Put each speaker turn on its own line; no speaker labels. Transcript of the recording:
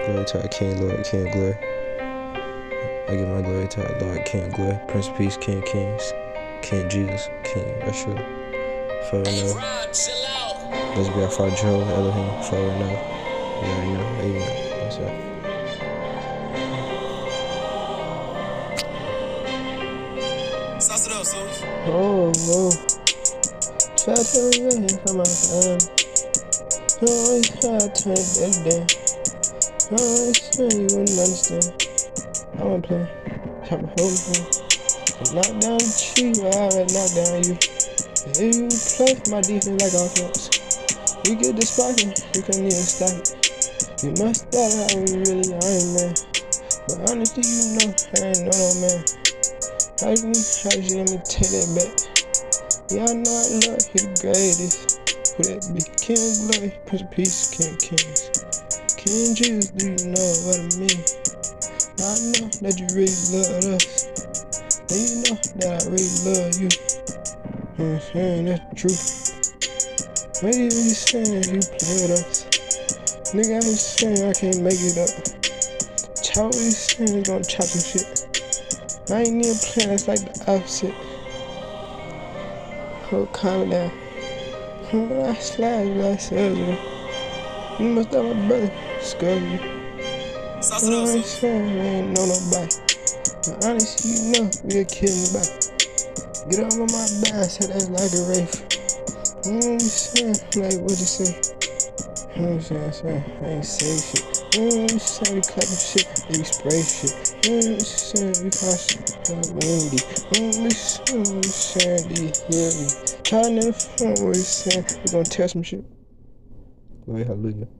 Glory to our King, Lord, King, glory. I give my glory to our Lord, King, glory. Prince of Peace, King, Kings, King Jesus, King Yeshua. Forever and ever. Let's be our Father Jehovah, Elohim, forever and ever. You already know. Amen. That's it.
Sauce it up, Sauce.
Oh. Try to tell me you're here from my time. You always try to turn it down. You always say you wouldn't understand. I wanna play. Chop a hole in me. Knock down the tree, I already knock down you. If you play my defense like offense, you get this sparking, you couldn't even stop it. You must thought I was really Iron Man, but honestly, you know I ain't no man. How you let me take that back? Yeah, I know I love you the greatest. Who that be? King Glory, Prince of Peace, King Kings. King Jesus, do you know what I mean? I know that you really love us. And you know that I really love you. That's the truth. What you really saying you play with us? Nigga, I ain't saying I can't make it up. Chop what you saying is gonna chop some shit. I ain't even playing, it's like the opposite. Oh, calm down. When I slide you like surgery, you must have my brother, scare you. You know what I'm saying? We ain't know nobody. But honestly, you know, we a kid in the back. Get over my back, said that's like a wraith. You know what I'm saying? Like, what you say? You know what I'm saying? I ain't say shit. You know what I'm saying? We clapping shit, we spray shit. You know what I'm saying? We cautious, windy. You know what I'm saying? Do you hear me? Try to never phone what you saying. We gonna tell some shit. Glory, hallelujah.